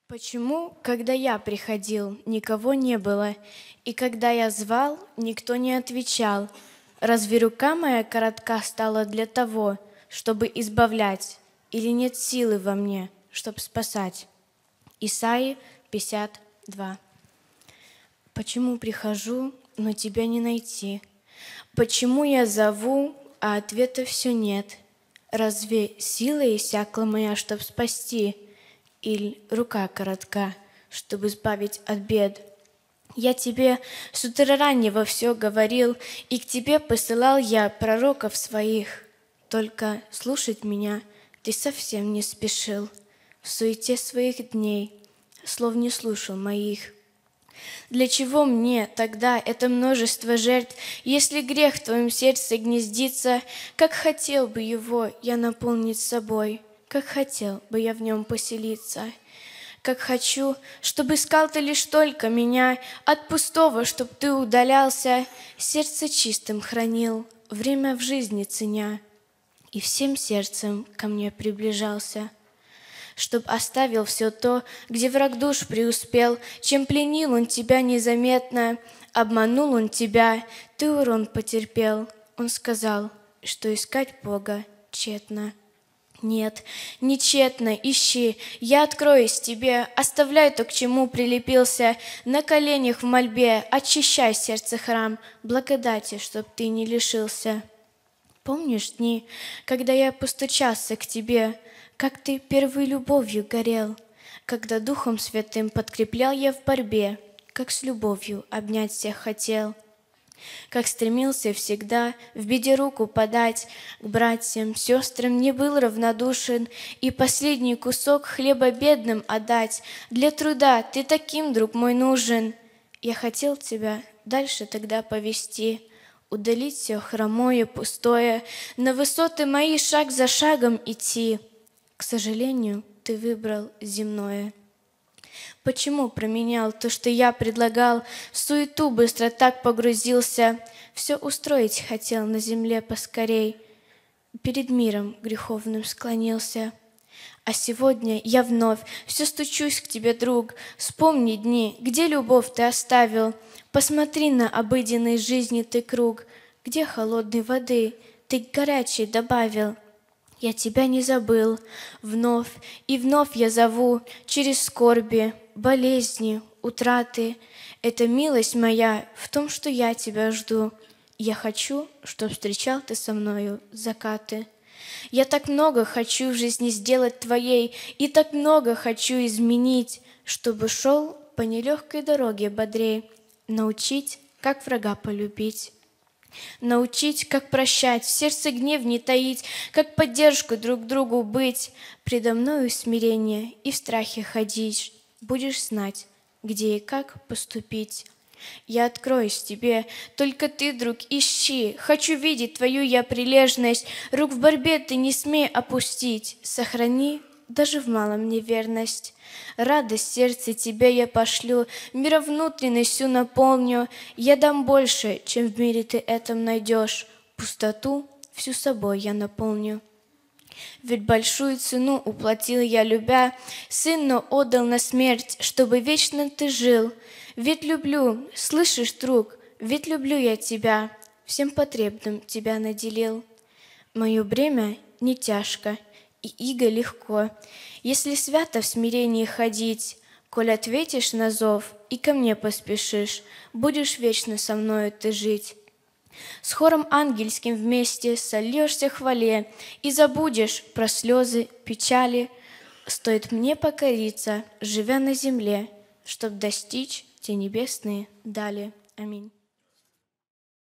Почему, когда я приходил, никого не было, и когда я звал, никто не отвечал? Разве рука моя коротка стала для того, чтобы избавлять, или нет силы во мне, чтобы спасать? Исайи 52. Почему прихожу, но тебя не найти? Почему я зову, а ответа все нет? Разве сила иссякла моя, чтоб спасти? Или рука коротка, чтобы избавить от бед? Я тебе с утра раннего все говорил, и к тебе посылал я пророков своих. Только слушать меня ты совсем не спешил. В суете своих дней слов не слушал моих. Для чего мне тогда это множество жертв, если грех в твоем сердце гнездится? Как хотел бы его я наполнить собой, как хотел бы я в нем поселиться. Как хочу, чтобы искал ты лишь только меня, от пустого, чтоб ты удалялся, сердце чистым хранил, время в жизни ценя, и всем сердцем ко мне приближался. Чтоб оставил все то, где враг душ преуспел, чем пленил он тебя незаметно, обманул он тебя, ты урон потерпел. Он сказал, что искать Бога тщетно. Нет, не тщетно, ищи, я откроюсь тебе, оставляй то, к чему прилепился, на коленях в мольбе, очищай сердце храм, благодати, чтоб ты не лишился. Помнишь дни, когда я постучался к тебе, как ты первой любовью горел, когда Духом Святым подкреплял я в борьбе, как с любовью обнять всех хотел, как стремился всегда в беде руку подать, к братьям, сестрам не был равнодушен и последний кусок хлеба бедным отдать. Для труда ты таким, друг мой, нужен. Я хотел тебя дальше тогда повести, удалить все хромое, пустое, на высоты мои шаг за шагом идти. К сожалению, ты выбрал земное. Почему променял то, что я предлагал, в суету быстро так погрузился, все устроить хотел на земле поскорей, перед миром греховным склонился. А сегодня я вновь все стучусь к тебе, друг, вспомни дни, где любовь ты оставил, посмотри на обыденной жизни ты круг, где холодной воды ты горячей добавил. Я тебя не забыл, вновь и вновь я зову через скорби, болезни, утраты. Это милость моя в том, что я тебя жду. Я хочу, чтоб встречал ты со мною закаты. Я так много хочу в жизни сделать твоей, и так много хочу изменить, чтобы шел по нелегкой дороге бодрей, научить, как врага полюбить. Научить, как прощать, в сердце гнев не таить, как поддержку друг другу быть, предо мною смирение и в страхе ходить, будешь знать, где и как поступить. Я откроюсь тебе, только ты, друг, ищи, хочу видеть твою я прилежность, рук в борьбе ты не смей опустить, сохрани даже в малом мне верность. Радость сердца тебе я пошлю, мира внутренность всю наполню. Я дам больше, чем в мире ты этом найдешь. Пустоту всю собой я наполню. Ведь большую цену уплатил я, любя, сына отдал на смерть, чтобы вечно ты жил. Ведь люблю, слышишь, друг, ведь люблю я тебя, всем потребным тебя наделил. Мое бремя не тяжко, и иго легко, если свято в смирении ходить. Коль ответишь на зов и ко мне поспешишь, будешь вечно со мною ты жить. С хором ангельским вместе сольешься хвале и забудешь про слезы, печали. Стоит мне покориться, живя на земле, чтоб достичь те небесные дали. Аминь.